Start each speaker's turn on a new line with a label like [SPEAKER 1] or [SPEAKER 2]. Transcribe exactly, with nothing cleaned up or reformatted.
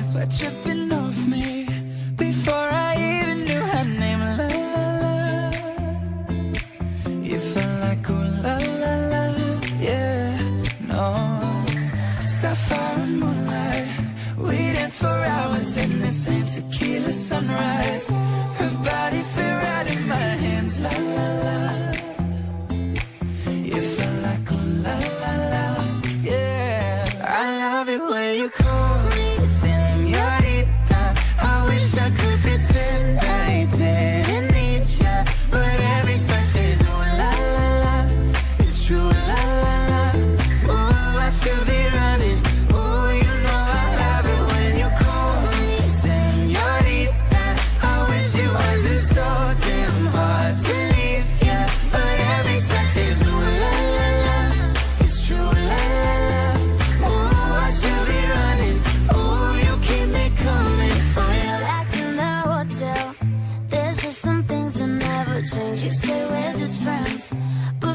[SPEAKER 1] sweat dripping off me before I even knew her name. La la la, you felt like ooh la la la, yeah, no. Sapphire and moonlight, we danced for hours in the same tequila sunrise. Her body fit right in my hands, la la la. You felt like ooh la la la, yeah. I love it when you call me Señorita. I wish I could pretend I didn't need ya, but every touch is ooh la la la. It's true, la la la. Ooh, I should be running. Ooh, you know I love it when you call me Señorita. I wish it wasn't so damn hard to leave ya, but every touch is ooh la la la. It's true, la la la. Ooh, I should be running. Ooh, you keep me coming for you.
[SPEAKER 2] Back in the hotel, there's just some things that never change. You say we're just friends, but